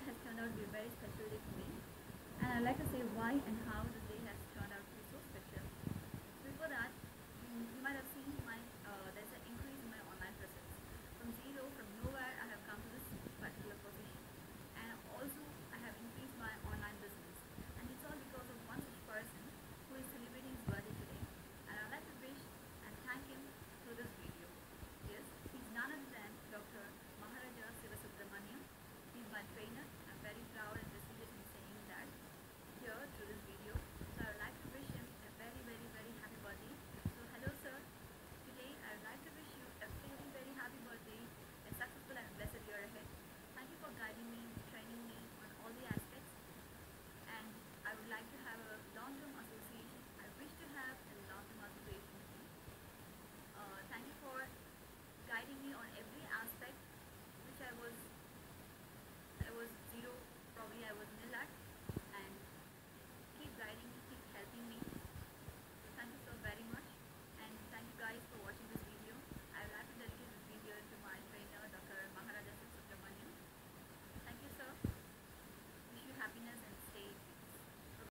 has turned out to be a very special day for me. And I'd like to say why and how this